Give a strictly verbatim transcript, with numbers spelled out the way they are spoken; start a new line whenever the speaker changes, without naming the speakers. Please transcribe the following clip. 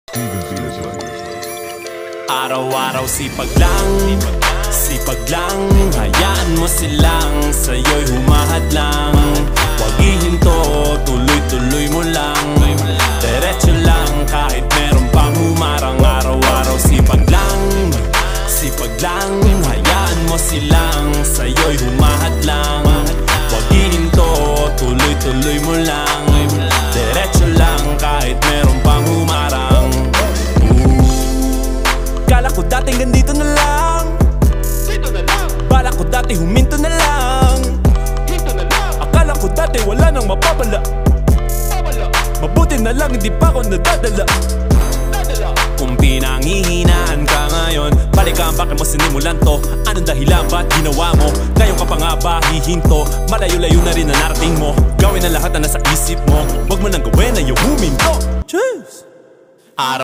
Araw-araw sipag lang, sipag lang. Hayaan mo silang sa'yo'y humahad lang. Huwag ihinto, tuloy-tuloy mo lang. Diretso lang kahit meron pang humarang. Araw-araw sipag lang, sipag lang. Hayaan mo silang sa'yo'y humahad lang. Huwag ihinto, tuloy-tuloy mo lang. Diretso lang kahit meron pang humarang. Kala ko dati ganito na lang, dito na lang. Bala ko dati huminto na lang, hinto na lang. Akala ko dati wala nang mapapala, mapala. Mabuti na lang hindi pa ako nadadala, nadala. Kung pinanghihinaan ka ngayon, balikan bakit mo sinimulan to. Anong dahilan ba't ginawa mo? Ngayon ka pa nga ba hihinto? Malayo-layo na rin na narating mo. Gawin ang lahat na nasa isip mo. Huwag mo nang gawin na yung huminto. Cheers!